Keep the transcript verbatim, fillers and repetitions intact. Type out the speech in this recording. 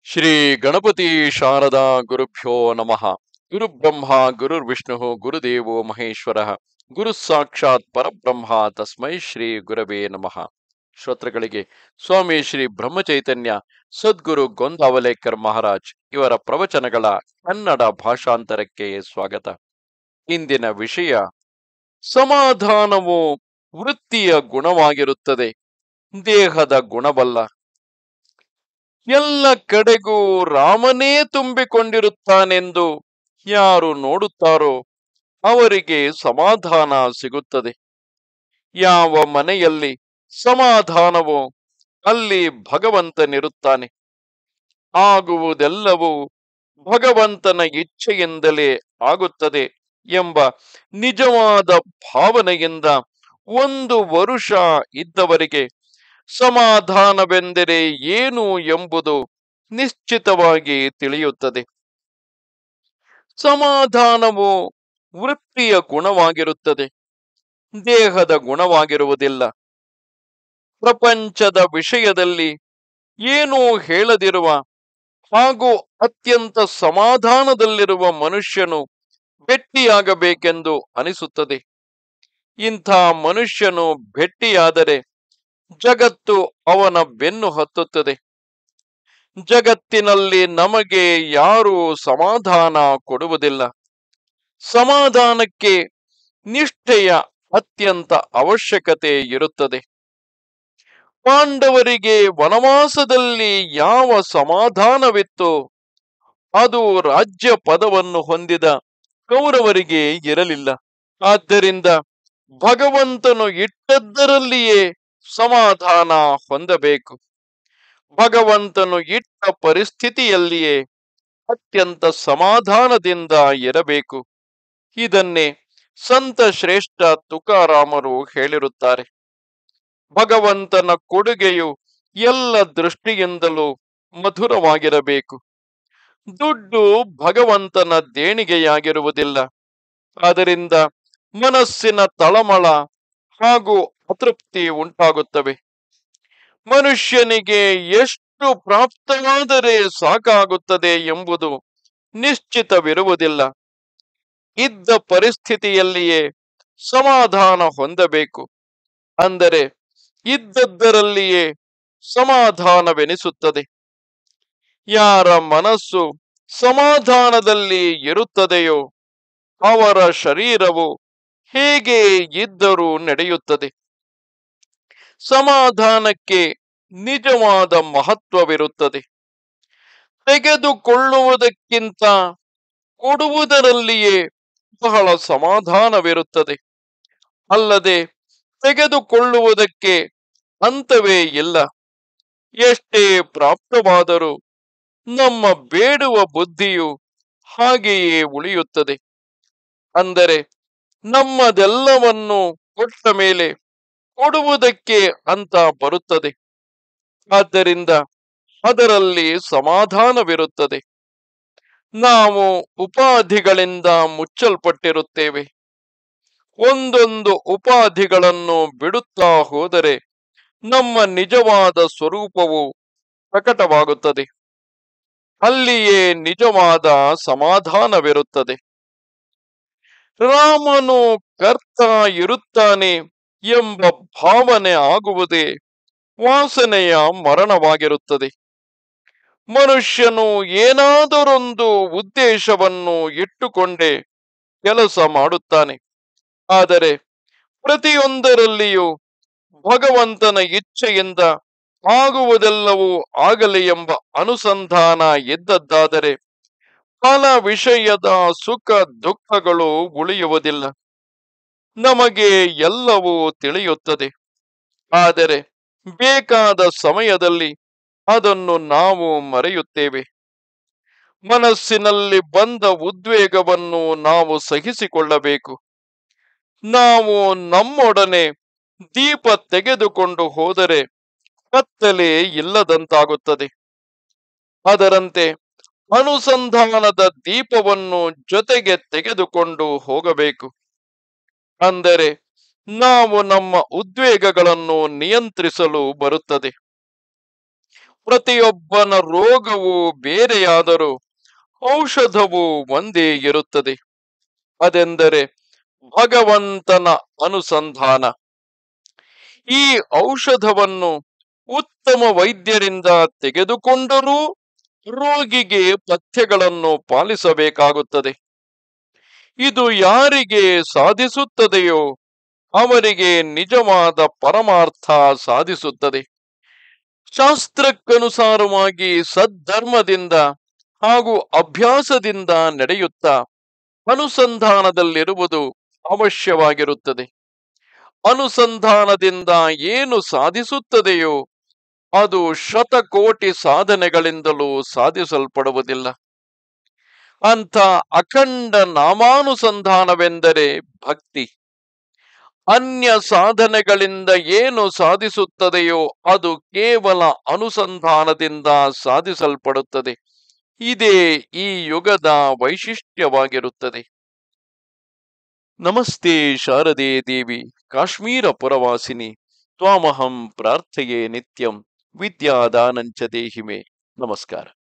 ಶ್ರೀ ಗಣಪತಿ ಶಾರದಾ ಗುರುಭ್ಯೋ ನಮಃ. ಗುರು ಬ್ರಹ್ಮ ಗುರುರ್ ವಿಷ್ಣು ಗುರುದೇವೋ ಮಹೇಶ್ವರ ಗುರು ಸಾಕ್ಷಾತ್ ಪರಬ್ರಹ್ಮ ತಸ್ಮೈ ಶ್ರೀ ಗುರವೇ ನಮಃ. ಶ್ರೋತೃಗಳಿಗೆ ಸ್ವಾಮಿ ಶ್ರೀ ಬ್ರಹ್ಮ ಚೈತನ್ಯ ಸದ್ಗುರು ಗೊಂದಾವಲೇಕರ್ ಮಹಾರಾಜ್ ಇವರ ಪ್ರವಚನಗಳ ಕನ್ನಡ ಭಾಷಾಂತರಕ್ಕೆ ಸ್ವಾಗತ. ಇಂದಿನ ವಿಷಯ ಸಮಾಧಾನವು ವೃತ್ತಿಯ ಗುಣವಾಗಿರುತ್ತದೆ, ದೇಹದ ಗುಣವಲ್ಲ. ಎಲ್ಲ ಕಡೆಗೂ ರಾಮನೇ ತುಂಬಿಕೊಂಡಿರುತ್ತಾನೆಂದು ಯಾರು ನೋಡುತ್ತಾರೋ ಅವರಿಗೆ ಸಮಾಧಾನ ಸಿಗುತ್ತದೆ. ಯಾವ ಮನೆಯಲ್ಲಿ ಸಮಾಧಾನವೋ ಅಲ್ಲಿ ಭಗವಂತನಿರುತ್ತಾನೆ. ಆಗುವುದೆಲ್ಲವೂ ಭಗವಂತನ ಇಚ್ಛೆಯಿಂದಲೇ ಆಗುತ್ತದೆ ಎಂಬ ನಿಜವಾದ ಭಾವನೆಯಿಂದ ಒಂದು ವರುಷ ಇದ್ದವರಿಗೆ ಸಮಾಧಾನವೆಂದರೆ ಏನು ಎಂಬುದು ನಿಶ್ಚಿತವಾಗಿ ತಿಳಿಯುತ್ತದೆ. ಸಮಾಧಾನವು ವೃತ್ತಿಯ ಗುಣವಾಗಿರುತ್ತದೆ, ದೇಹದ ಗುಣವಾಗಿರುವುದಿಲ್ಲ. ಪ್ರಪಂಚದ ವಿಷಯದಲ್ಲಿ ಏನೂ ಹೇಳದಿರುವ ಹಾಗೂ ಅತ್ಯಂತ ಸಮಾಧಾನದಲ್ಲಿರುವ ಮನುಷ್ಯನು ಭೆಟ್ಟಿಯಾಗಬೇಕೆಂದು ಅನಿಸುತ್ತದೆ. ಇಂಥ ಮನುಷ್ಯನು ಭೆಟ್ಟಿಯಾದರೆ ಜಗತ್ತು ಅವನ ಬೆನ್ನು ಹತ್ತುತ್ತದೆ. ಜಗತ್ತಿನಲ್ಲಿ ನಮಗೆ ಯಾರೂ ಸಮಾಧಾನ ಕೊಡುವುದಿಲ್ಲ. ಸಮಾಧಾನಕ್ಕೆ ನಿಷ್ಠೆಯ ಅತ್ಯಂತ ಅವಶ್ಯಕತೆ ಇರುತ್ತದೆ. ಪಾಂಡವರಿಗೆ ವನವಾಸದಲ್ಲಿ ಯಾವ ಸಮಾಧಾನವಿತ್ತೋ ಅದು ರಾಜ್ಯ ಪದವನ್ನು ಹೊಂದಿದ ಕೌರವರಿಗೆ ಇರಲಿಲ್ಲ. ಆದ್ದರಿಂದ ಭಗವಂತನು ಇಟ್ಟದ್ದರಲ್ಲಿಯೇ ಸಮಾಧಾನ ಹೊಂದಬೇಕು. ಭಗವಂತನು ಇಟ್ಟ ಪರಿಸ್ಥಿತಿಯಲ್ಲಿಯೇ ಅತ್ಯಂತ ಸಮಾಧಾನದಿಂದ ಇರಬೇಕು. ಇದನ್ನೇ ಸಂತ ಶ್ರೇಷ್ಠ ತುಕಾರಾಮರು ಹೇಳಿರುತ್ತಾರೆ. ಭಗವಂತನ ಕೊಡುಗೆಯು ಎಲ್ಲ ದೃಷ್ಟಿಯಿಂದಲೂ ಮಧುರವಾಗಿರಬೇಕು. ದುಡ್ಡು ಭಗವಂತನ ದೇಣಿಗೆಯಾಗಿರುವುದಿಲ್ಲ. ಅದರಿಂದ ಮನಸ್ಸಿನ ತಳಮಳ ಹಾಗೂ ಅತೃಪ್ತಿ ಉಂಟಾಗುತ್ತವೆ. ಮನುಷ್ಯನಿಗೆ ಎಷ್ಟು ಪ್ರಾಪ್ತವಾದರೆ ಸಾಕಾಗುತ್ತದೆ ಎಂಬುದು ನಿಶ್ಚಿತವಿರುವುದಿಲ್ಲ. ಇದ್ದ ಪರಿಸ್ಥಿತಿಯಲ್ಲಿಯೇ ಸಮಾಧಾನ ಹೊಂದಬೇಕು. ಅಂದರೆ ಇದ್ದದ್ದರಲ್ಲಿಯೇ ಸಮಾಧಾನವೆನಿಸುತ್ತದೆ. ಯಾರ ಮನಸ್ಸು ಸಮಾಧಾನದಲ್ಲಿ ಇರುತ್ತದೆಯೋ ಅವರ ಶರೀರವು ಹೇಗೆ ಇದ್ದರೂ ನಡೆಯುತ್ತದೆ. ಸಮಾಧಾನಕ್ಕೆ ನಿಜವಾದ ಮಹತ್ವವಿರುತ್ತದೆ. ತೆಗೆದುಕೊಳ್ಳುವುದಕ್ಕಿಂತ ಕೊಡುವುದರಲ್ಲಿಯೇ ಬಹಳ ಸಮಾಧಾನವಿರುತ್ತದೆ. ಅಲ್ಲದೆ ತೆಗೆದುಕೊಳ್ಳುವುದಕ್ಕೆ ಅಂತವೇ ಇಲ್ಲ. ಎಷ್ಟೇ ಪ್ರಾಪ್ತವಾದರೂ ನಮ್ಮ ಬೇಡುವ ಬುದ್ಧಿಯು ಹಾಗೆಯೇ ಉಳಿಯುತ್ತದೆ. ಅಂದರೆ ನಮ್ಮದೆಲ್ಲವನ್ನು ಕೊಟ್ಟ ಮೇಲೆ ಕೊಡುವುದಕ್ಕೆ ಅಂತ ಬರುತ್ತದೆ. ಆದ್ದರಿಂದ ಅದರಲ್ಲಿ ಸಮಾಧಾನವಿರುತ್ತದೆ. ನಾವು ಉಪಾಧಿಗಳಿಂದ ಮುಚ್ಚಲ್ಪಟ್ಟಿರುತ್ತೇವೆ. ಒಂದೊಂದು ಉಪಾಧಿಗಳನ್ನು ಬಿಡುತ್ತಾ ಹೋದರೆ ನಮ್ಮ ನಿಜವಾದ ಸ್ವರೂಪವು ಪ್ರಕಟವಾಗುತ್ತದೆ. ಅಲ್ಲಿಯೇ ನಿಜವಾದ ಸಮಾಧಾನವಿರುತ್ತದೆ. ರಾಮನು ಕರ್ತ ಇರುತ್ತಾನೆ ಎಂಬ ಭಾವನೆ ಆಗುವುದೇ ವಾಸನೆಯ ಮರಣವಾಗಿರುತ್ತದೆ. ಮನುಷ್ಯನು ಏನಾದರೊಂದು ಉದ್ದೇಶವನ್ನು ಇಟ್ಟುಕೊಂಡೇ ಕೆಲಸ ಮಾಡುತ್ತಾನೆ. ಆದರೆ ಪ್ರತಿಯೊಂದರಲ್ಲಿಯೂ ಭಗವಂತನ ಇಚ್ಛೆಯಿಂದ ಆಗುವುದೆಲ್ಲವೂ ಆಗಲಿ ಎಂಬ ಅನುಸಂಧಾನ ಇದ್ದದ್ದಾದರೆ ಫಲ ವಿಷಯದ ಸುಖ ದುಃಖಗಳು ಉಳಿಯುವುದಿಲ್ಲ. ನಮಗೆ ಎಲ್ಲವೂ ತಿಳಿಯುತ್ತದೆ. ಆದರೆ ಬೇಕಾದ ಸಮಯದಲ್ಲಿ ಅದನ್ನು ನಾವು ಮರೆಯುತ್ತೇವೆ. ಮನಸ್ಸಿನಲ್ಲಿ ಬಂದ ಉದ್ವೇಗವನ್ನು ನಾವು ಸಹಿಸಿಕೊಳ್ಳಬೇಕು. ನಾವು ನಮ್ಮೊಡನೆ ದೀಪ ತೆಗೆದುಕೊಂಡು ಹೋದರೆ ಕತ್ತಲೆ ಇಲ್ಲದಂತಾಗುತ್ತದೆ. ಅದರಂತೆ ಅನುಸಂಧಾನದ ದೀಪವನ್ನು ಜೊತೆಗೆ ತೆಗೆದುಕೊಂಡು ಹೋಗಬೇಕು. ಅಂದರೆ ನಾವು ನಮ್ಮ ಉದ್ವೇಗಗಳನ್ನು ನಿಯಂತ್ರಿಸಲು ಬರುತ್ತದೆ. ಪ್ರತಿಯೊಬ್ಬನ ರೋಗವು ಬೇರೆಯಾದರೂ ಔಷಧವು ಒಂದೇ ಇರುತ್ತದೆ. ಅದೆಂದರೆ ಭಗವಂತನ ಅನುಸಂಧಾನ. ಈ ಔಷಧವನ್ನು ಉತ್ತಮ ವೈದ್ಯರಿಂದ ತೆಗೆದುಕೊಂಡರೂ ರೋಗಿಗೆ ಪಥ್ಯಗಳನ್ನು ಪಾಲಿಸಬೇಕಾಗುತ್ತದೆ. ಇದು ಯಾರಿಗೆ ಸಾಧಿಸುತ್ತದೆಯೋ ಅವರಿಗೆ ನಿಜವಾದ ಪರಮಾರ್ಥ ಸಾಧಿಸುತ್ತದೆ. ಶಾಸ್ತ್ರಕ್ಕನುಸಾರವಾಗಿ ಸದ್ಧರ್ಮದಿಂದ ಹಾಗೂ ಅಭ್ಯಾಸದಿಂದ ನಡೆಯುತ್ತಾ ಅನುಸಂಧಾನದಲ್ಲಿರುವುದು ಅವಶ್ಯವಾಗಿರುತ್ತದೆ. ಅನುಸಂಧಾನದಿಂದ ಏನು ಸಾಧಿಸುತ್ತದೆಯೋ ಅದು ಶತಕೋಟಿ ಸಾಧನೆಗಳಿಂದಲೂ ಸಾಧಿಸಲ್ಪಡುವುದಿಲ್ಲ. ಅಂಥ ಅಖಂಡ ನಾಮಾನುಸಂಧಾನವೆಂದರೆ ಭಕ್ತಿ. ಅನ್ಯ ಸಾಧನೆಗಳಿಂದ ಏನು ಸಾಧಿಸುತ್ತದೆಯೋ ಅದು ಕೇವಲ ಅನುಸಂಧಾನದಿಂದ ಸಾಧಿಸಲ್ಪಡುತ್ತದೆ. ಇದೇ ಈ ಯುಗದ ವೈಶಿಷ್ಟ್ಯವಾಗಿರುತ್ತದೆ. ನಮಸ್ತೆ ಶಾರದೆ ದೇವಿ ಕಾಶ್ಮೀರ ಪುರವಾಸಿನಿ ತ್ವಾಮಹಂ ಪ್ರಾರ್ಥಯೇ ನಿತ್ಯಂ ವಿದ್ಯಾದಾನಂಚ ದೇಹಿಮೆ. ನಮಸ್ಕಾರ.